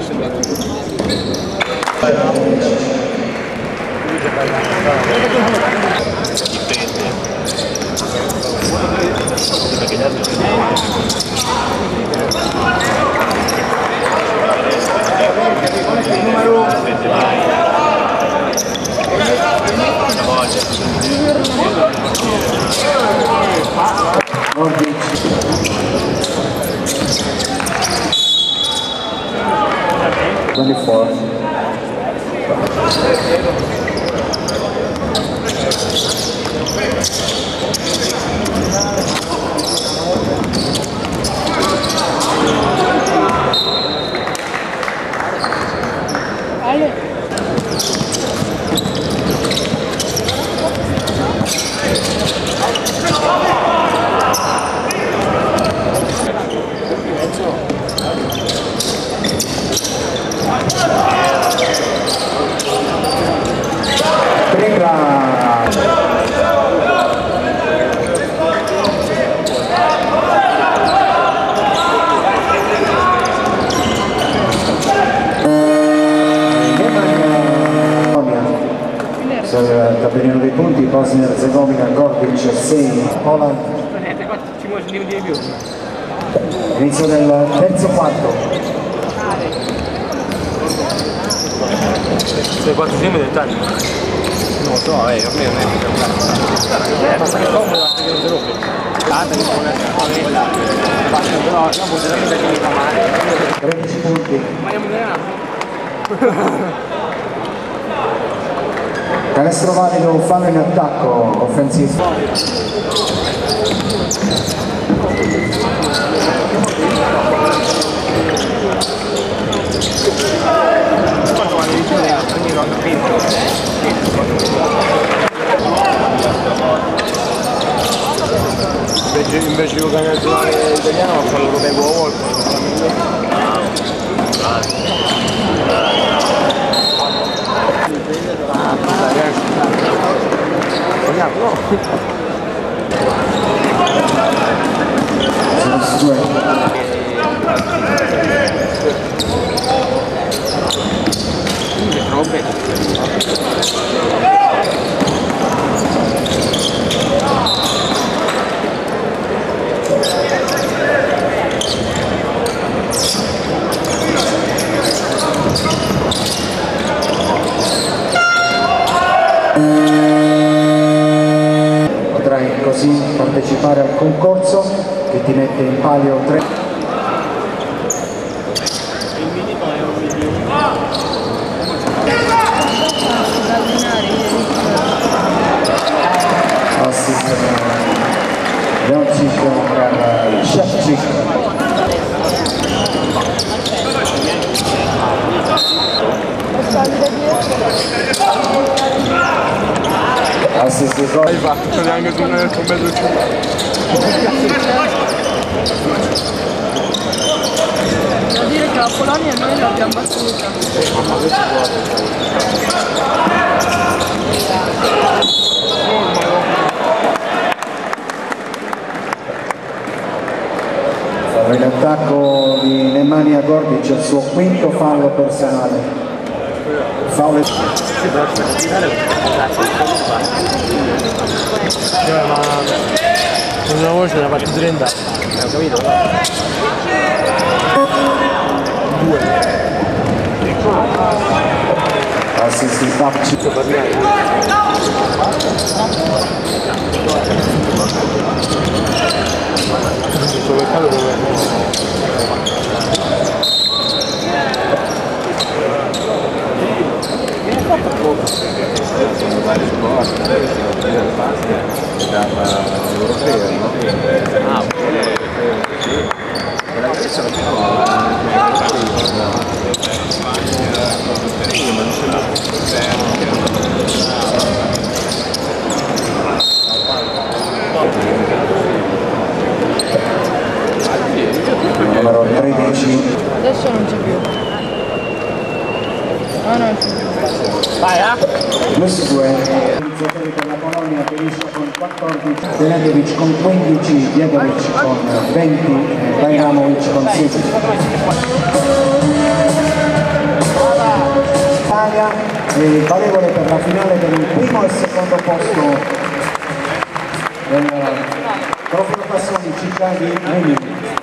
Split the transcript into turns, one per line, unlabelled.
Tabellino dei punti, Bosnia-Herzegovina, Gordic 6, Poland. Inizio del terzo quarto.
Sei quanti siamo dettagli? Non lo so, io non è basta che comodo basta che non si rompe. Tanta che non è basta però dopo veramente che mi fa male.
13 punti.
Ma io mi dirà.
Canestro valido, fallo in attacco, offensivo.
Invece di giocare nazionale italiano fa l'europeo a volte.
Potrai così partecipare al concorso che ti mette in palio 3. Assist Joncic per Šefčík. Assist di gol.
Hai fatto neanche tu nel tuo mezzo
Devo dire che la Polonia noi l'abbiamo battuta.
Fallo in attacco di Nemanja Gordic, il suo quinto fallo personale. Fallo.
ma una voce ne ha fatti 30, ho capito? 2.
Assist di Šefčík.
Questo peccato dove
Numero 13.
Adesso non c'è più. No, non c'è più.
vai,
Plus 2, iniziatori per la Polonia, Berisha con 14, Deledovic con 15, Diedovic con 20, Bajramovic con 16. e valevole per la finale per il primo e secondo posto del Trofeo Passoni città di Rimini.